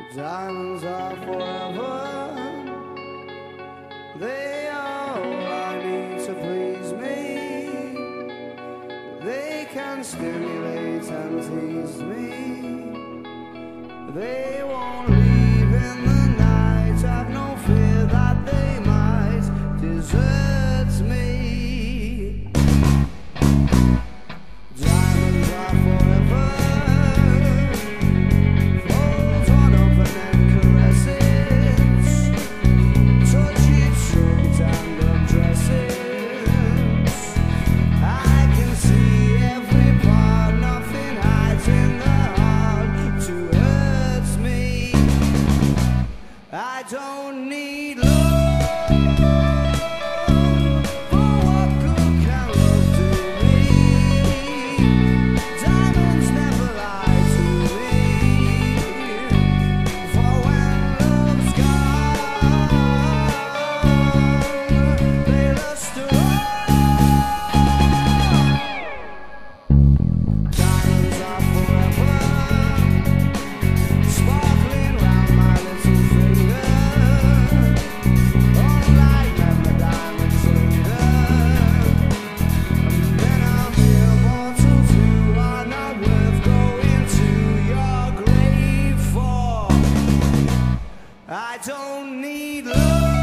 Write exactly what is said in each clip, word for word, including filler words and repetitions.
Diamonds are forever. They are all I need to please me. They can stimulate and tease me. They won't leave in the night. I've no fear that they might desert me. Diamonds are forever. Flows on open and caresses. Touchy shrugs and undresses. I can see every part. Nothing hides in the heart to hurt me. I don't need love. I don't need love.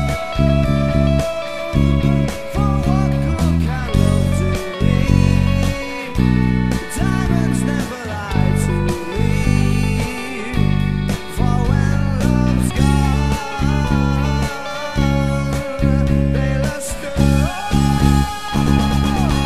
For what good can love do me? Diamonds never lie to me. For when love's gone, they luster on.